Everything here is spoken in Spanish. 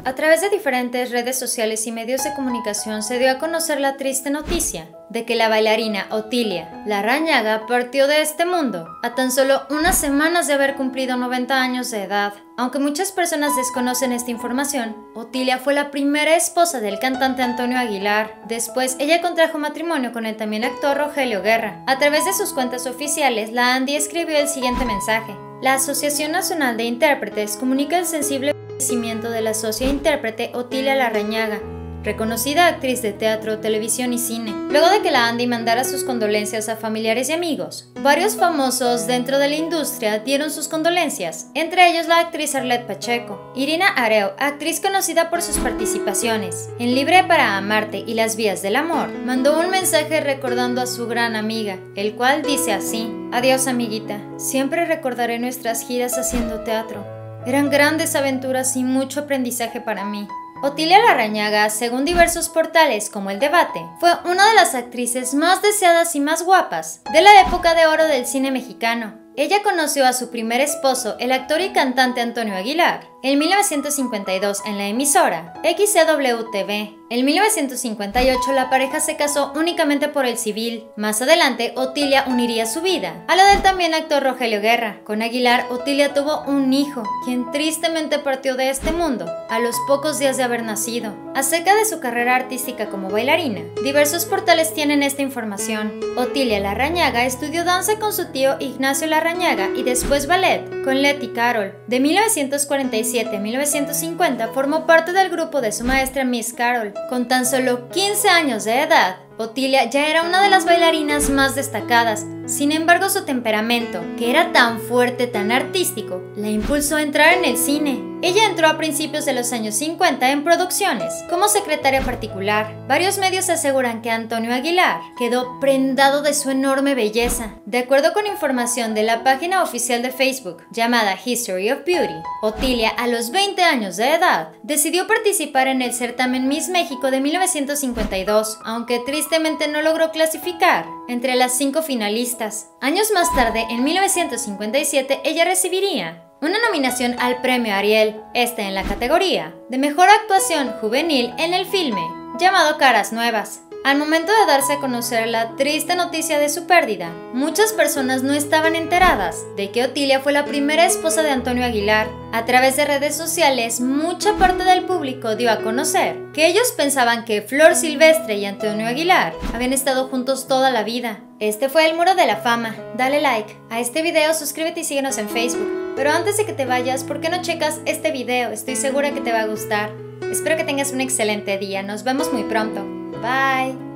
A través de diferentes redes sociales y medios de comunicación se dio a conocer la triste noticia de que la bailarina Otilia Larrañaga partió de este mundo a tan solo unas semanas de haber cumplido 90 años de edad. Aunque muchas personas desconocen esta información, Otilia fue la primera esposa del cantante Antonio Aguilar. Después, ella contrajo matrimonio con el también actor Rogelio Guerra. A través de sus cuentas oficiales, la Andy escribió el siguiente mensaje: la Asociación Nacional de Intérpretes comunica el sensible fallecimiento de la socia intérprete Otilia Larrañaga, reconocida actriz de teatro, televisión y cine. Luego de que la Andy mandara sus condolencias a familiares y amigos, varios famosos dentro de la industria dieron sus condolencias, entre ellos la actriz Arlette Pacheco. Irina Areu, actriz conocida por sus participaciones en Libre para Amarte y Las Vías del Amor, mandó un mensaje recordando a su gran amiga, el cual dice así: adiós amiguita, siempre recordaré nuestras giras haciendo teatro. Eran grandes aventuras y mucho aprendizaje para mí. Otilia Larrañaga, según diversos portales como El Debate, fue una de las actrices más deseadas y más guapas de la época de oro del cine mexicano. Ella conoció a su primer esposo, el actor y cantante Antonio Aguilar, en 1952 en la emisora XCW-TV. En 1958 la pareja se casó únicamente por el civil. Más adelante, Otilia uniría su vida a la del también actor Rogelio Guerra. Con Aguilar, Otilia tuvo un hijo, quien tristemente partió de este mundo a los pocos días de haber nacido. Acerca de su carrera artística como bailarina, diversos portales tienen esta información. Otilia Larrañaga estudió danza con su tío Ignacio Larrañaga y después ballet con Letty Carroll. De 1947 a 1950 formó parte del grupo de su maestra Miss Carroll. Con tan solo 15 años de edad, Otilia ya era una de las bailarinas más destacadas. Sin embargo, su temperamento, que era tan fuerte, tan artístico, la impulsó a entrar en el cine. Ella entró a principios de los años 50 en producciones, como secretaria particular. Varios medios aseguran que Antonio Aguilar quedó prendado de su enorme belleza. De acuerdo con información de la página oficial de Facebook, llamada History of Beauty, Otilia, a los 20 años de edad, decidió participar en el certamen Miss México de 1952, aunque tristemente no logró clasificar entre las 5 finalistas. Años más tarde, en 1957, ella recibiría una nominación al premio Ariel, en la categoría de Mejor Actuación Juvenil en el filme llamado Caras Nuevas. Al momento de darse a conocer la triste noticia de su pérdida, muchas personas no estaban enteradas de que Otilia fue la primera esposa de Antonio Aguilar. A través de redes sociales, mucha parte del público dio a conocer que ellos pensaban que Flor Silvestre y Antonio Aguilar habían estado juntos toda la vida. Este fue el Muro de la Fama. Dale like a este video, suscríbete y síguenos en Facebook. Pero antes de que te vayas, ¿por qué no checas este video? Estoy segura que te va a gustar. Espero que tengas un excelente día. Nos vemos muy pronto. Bye.